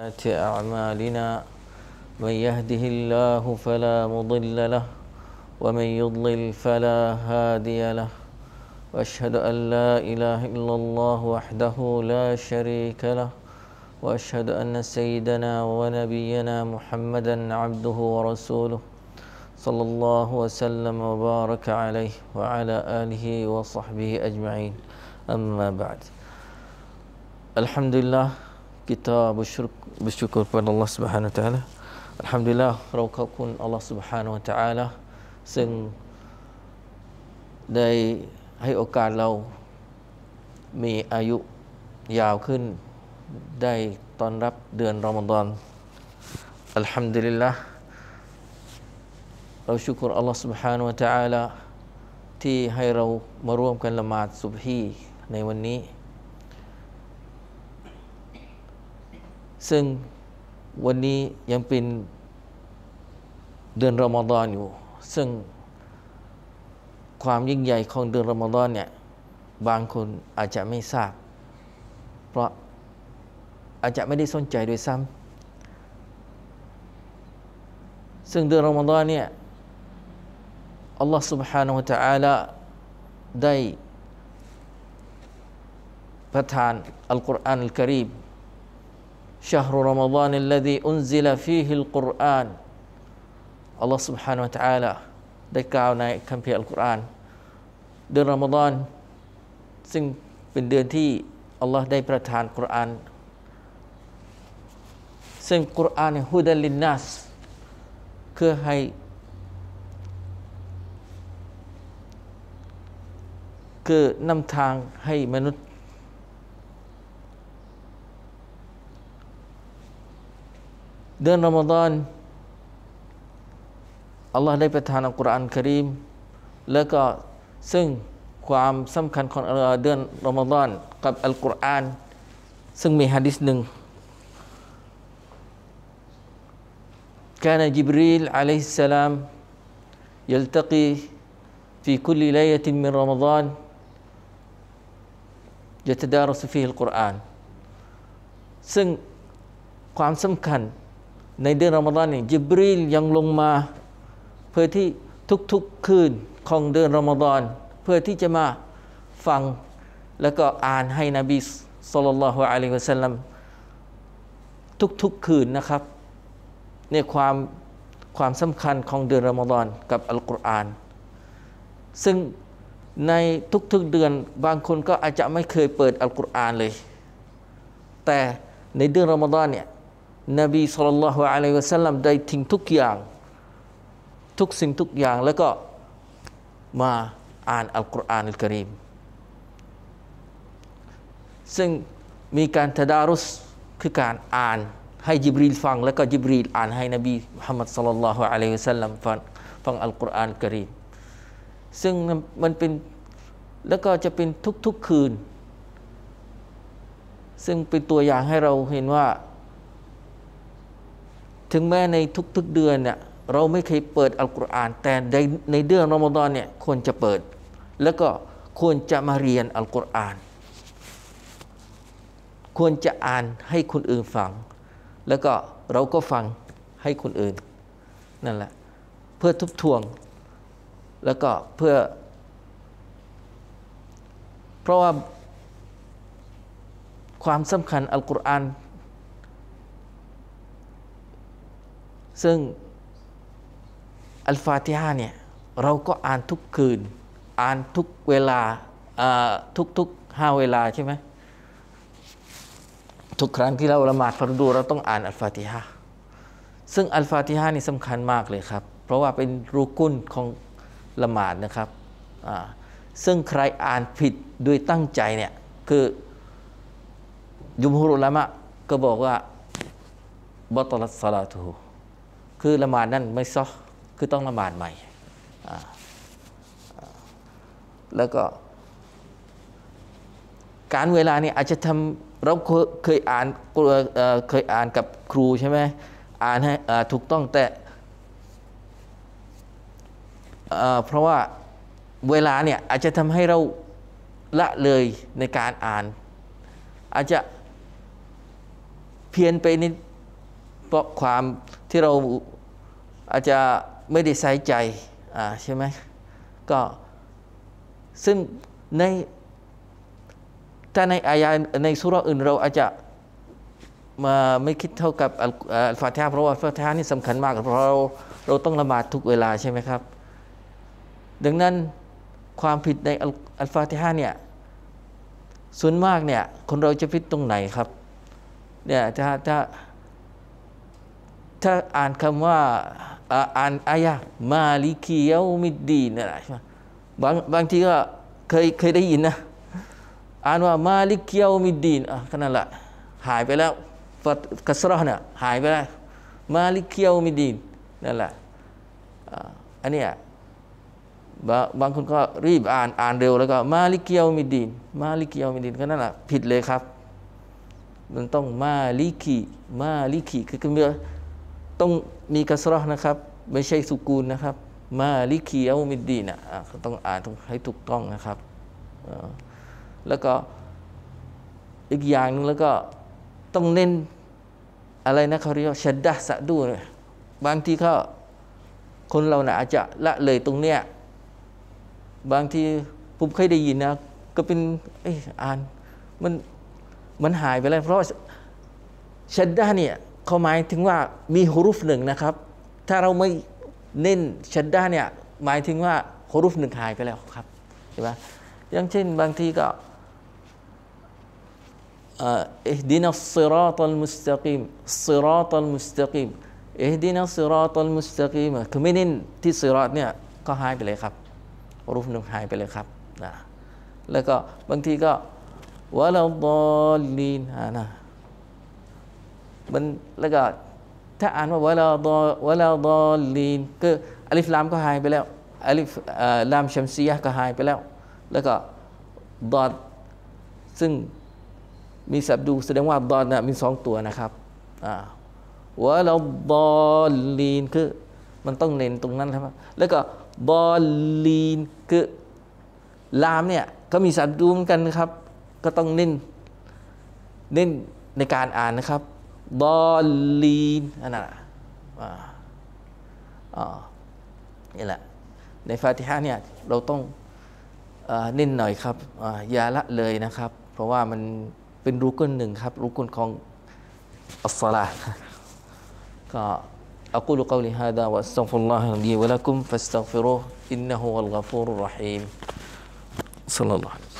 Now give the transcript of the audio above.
أعمالنا من يهده الله فلا مضل له ومن يضلل فلا هادي له وأشهد أن لا إله إلا الله وحده لا شريك له وأشهد أن سيدنا ونبينا محمدا عبده ورسوله صلى الله وسلم وبارك عليه وعلى آله وصحبه أجمعين أما بعد الحمد لله kita bersyukur kepada Allah Subhanahu Wa Taala. Alhamdulillah เราขอบคุณ Allah Subhanahu Wa Taala ซึ่งได้ให้โอกาสเรามีอายุยาวขึ้นได้ต้อนรับเดือนรอมฎอนอัลฮัมดุลิลละห์เราชุกร Allah Subhanahu Wa Taala ที่ให้เรามาร่วมกันละหมาดซุบฮีในวันนี้ซึ่งวันนี้ยังเป็นเดือนรอมฎอนอยู่ซึ่งความยิ่งใหญ่ของเดือนรอมฎอนเนี่ยบางคนอาจจะไม่ทราบเพราะอาจจะไม่ได้สนใจด้วยซ้ำซึ่งเดือนรอมฎอนเนี่ยอัลลอฮฺ سبحانه และ تعالى ได้ประทานอัลกุรอานอัลกะรีมشهر رمضان الذي أنزل فيه القرآن อัลลอฮฺ سبحانه และ تعالى ได้กล่าวในคัมภีร์อัลกุรอานเดือนรอมฎอนซึ่งเป็นเดือนที่อัลลอฮฺได้ประทานกุรอานซึ่งกุรอานฮุดัลลินนัสคือนำทางให้มนุษย์เดือนรอมฎอนอัลลอฮ์ได้ประทานอัลกุรอานกะรีมแล้วก็ซึ่งความสำคัญของเดือนรอมฎอนกับอัลกุรอานซึ่งมีหะดีษหนึ่งكان جبريل عليه السلام يلتقي في كل ليلة من رمضان يتدارس فيه القرآن ซึ่งความสำคัญในเดือนรอมฎอนนี่ญิบรีลยังลงมาเพื่อที่ทุกๆคืนของเดือนรอมฎอนเพื่อที่จะมาฟังแล้วก็อ่านให้นบีศ็อลลัลลอฮุอะลัยฮิวะซัลลัมทุกๆคืนนะครับเนี่ยความสำคัญของเดือนรอมฎอนกับอัลกุรอานซึ่งในทุกๆเดือนบางคนก็อาจจะไม่เคยเปิดอัลกุรอานเลยแต่ในเดือนรอมฎอนเนี่ยนบีศ็อลลัลลอฮุอะลัยฮิวะซัลลัมได้ทิ้งทุกอย่างทุกสิ่งทุกอย่างแล้วก็มาอ่านอัลกุรอานอัลกะรีมซึ่งมีการตะดารุสคือการอ่านให้ญิบรีลฟังแล้วก็ญิบรีลอ่านให้นบีมุฮัมมัดศ็อลลัลลอฮุอะลัยฮิวะซัลลัมฟังอัลกุรอานอัลกะรีมซึ่งมันเป็นแล้วก็จะเป็นทุกๆคืนซึ่งเป็นตัวอย่างให้เราเห็นว่าถึงแม้ในทุกๆเดือนเนี่ยเราไม่เคยเปิดอัลกุรอานแต่ในเดือนรอมฎอนเนี่ยควรจะเปิดแล้วก็ควรจะมาเรียนอัลกุรอานควรจะอ่านให้คนอื่นฟังแล้วก็เราก็ฟังให้คนอื่นนั่นแหละเพื่อทบทวนแล้วก็เพราะว่าความสำคัญอัลกุรอานซึ่งอัลฟาติฮะห์เนี่ยเราก็อ่านทุกคืนอ่านทุกเวลาทุก5เวลาใช่ไหมทุกครั้งที่เราละหมาดฟัรดูเราต้องอ่านอัลฟาติฮะห์ซึ่งอัลฟาติฮะห์นี่สำคัญมากเลยครับเพราะว่าเป็นรุกุนของละหมาดนะครับซึ่งใครอ่านผิดโดยตั้งใจเนี่ยคือยุมฮุรุลามะก็บอกว่าบัตลัตศอลาตุฮุคือละหมาดนั้นไม่ซอฮ์คือต้องละหมาดใหม่แล้วก็การเวลาเนี่ยอาจจะทำเราเคยอ่านกับครูใช่ไหมอ่านให้ถูกต้องแต่เพราะว่าเวลาเนี่ยอาจจะทำให้เราละเลยในการอ่านอาจจะ เพี้ยนไปเพราะความที่เราอาจจะไม่ได้ใส่ใจใช่ไหมก็ซึ่งในถ้าในอายะในสุเราะห์อื่นเราอาจจะมาไม่คิดเท่ากับอัลฟาติฮะห์เพราะว่าอัลฟาติฮะห์นี่สำคัญมากเพราะเราต้องละหมาดทุกเวลาใช่ไหมครับดังนั้นความผิดในอัลฟาติฮะห์เนี่ยส่วนมากเนี่ยคนเราจะผิดตรงไหนครับเนี่ยถ้าอ่านคำว่าอ่านอายะมาลิกิยามิดดีนเนี่ยใช่ไหมบางทีก็เคยได้ยินนะอ่านว่ามาลิกิยามิดดีนขนาดละหายไปแล้วกัสเราะห์เนี่ยหายไปแล้วมาลิกิยามิดดีนนั่นแหละอันเนี้ยบางคนก็รีบอ่านเร็วแล้วก็มาลิกิยามิดดีนมาลิกิยามิดดีนก็นั่นแหละผิดเลยครับมันต้องมาลิกิคือต้องมีกัสเราะห์นะครับไม่ใช่สุกูนนะครับมาลิกิยามิดดีนต้องอ่านให้ถูกต้องนะครับแล้วก็อีกอย่างนึงแล้วก็ต้องเน้นอะไรนะเขาเรียกชัดดะสะดูบางทีก็คนเราอาจจะละเลยตรงเนี้ยบางทีผมเคยได้ยินนะก็เป็นอ่านมันหายไปแล้วเพราะชัดดะเนี่ยเขาหมายถึงว่ามีฮุรุฟหนึ่งนะครับถ้าเราไม่เน้นชัดดะเนี่ยหมายถึงว่าฮุรุฟหนึ่งหายไปแล้วครับใช่ไหมอย่างเช่นบางทีก็อิฮดินัสศิรอตัลมุสตะกีมศิรอตัลมุสตะกีมอิฮดินัสศิรอตัลมุสตะกีมคือไม่เน้นที่ศิรอตเนี่ยก็หายไปเลยครับรูปหนึ่งหายไปเลยครับแล้วก็บางทีก็วะลาฎอลลีนนะมันแล้วก็ถ้าอ่านว่าวะลาฎอลลีนก็อัลิฟลามก็หายไปแล้วอัลิฟลามชัมซียะห์ก็หายไปแล้วแล้วก็ดอดซึ่งมีสับดูแสดงว่าดอดมี2ตัวนะครับวะลาฎอลลีนคือมันต้องเน้นตรงนั้นครับแล้วก็บอลลีนคือลามเนี่ยก็มีสับดูเหมือนกันนะครับก็ต้องเน้นในการอ่านนะครับบอลลีนนี่แหละในฟาติฮะห์เนี่ยเราต้องเน้นหน่อยครับอย่าละเลยนะครับเพราะว่ามันเป็นรุกุนหนึ่งครับรุกุนของอัศลาห์ก็أقول قولي هذا وأستغفر الله لي ولكم فاستغفروه إنه هو الغفور الرحيم صلى الله عليه وسلم